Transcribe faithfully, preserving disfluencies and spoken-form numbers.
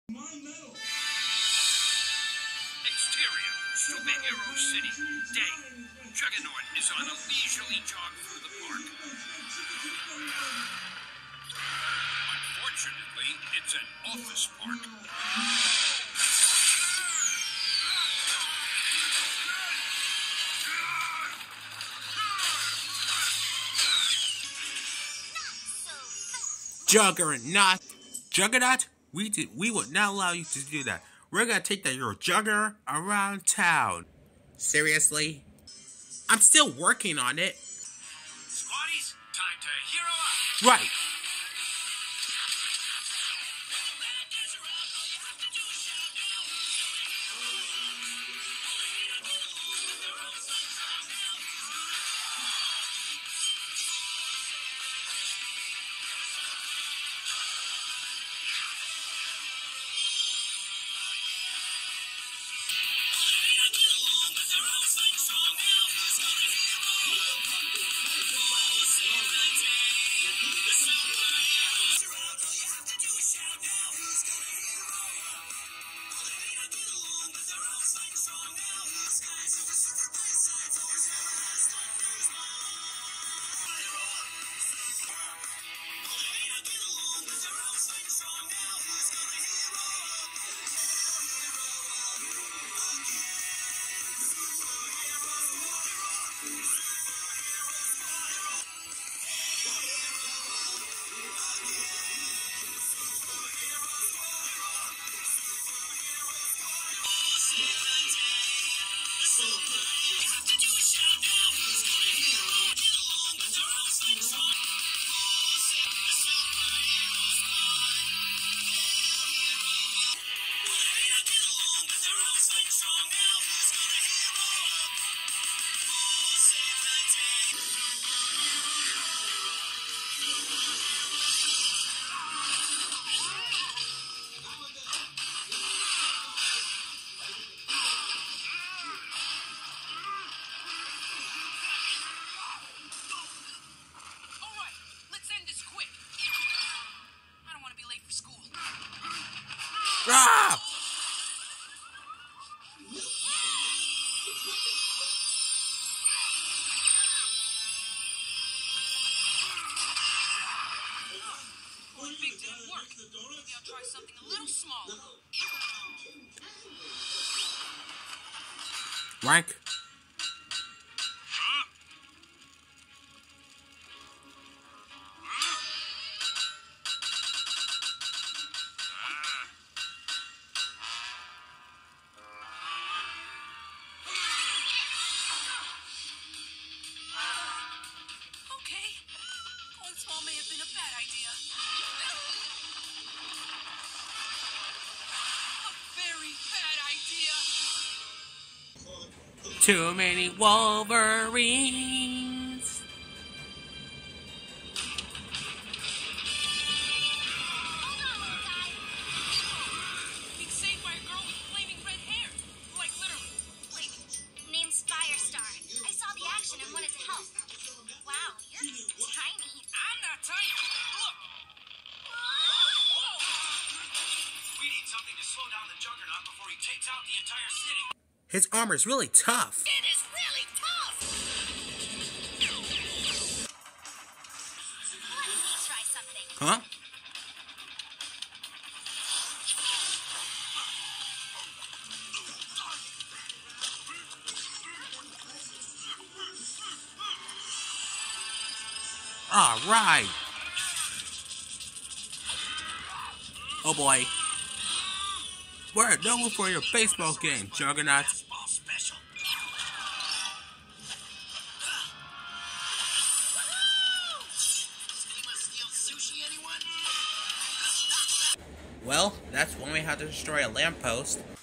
Exterior, Superhero City. Day. Juggernaut is on a leisurely jog through the park. Unfortunately, it's an office park. Juggernaut. Juggernaut? We did, we would not allow you to do that. We're gonna take that your jugger around town. Seriously? I'm still working on it. Squaddies, time to hero up. Right. Ah! Well, big didn't work. Maybe I'll try something a little smaller. Rank. May have been a bad idea. A very bad idea. Too many Wolverines. Being saved by a girl with flaming red hair. Like literally. Wait, name's Firestar. I saw the action and wanted to help. Wow, you're tiny. I'm not tiny. Look. Whoa! We need something to slow down the Juggernaut before he takes out the entire city. His armor's really tough. It is really tough. Let me try something. Huh? All right. Oh boy. We're known for your baseball game, Juggernaut. Baseball special. Anyone steal sushi, anyone? Well, that's one way how to destroy a lamppost.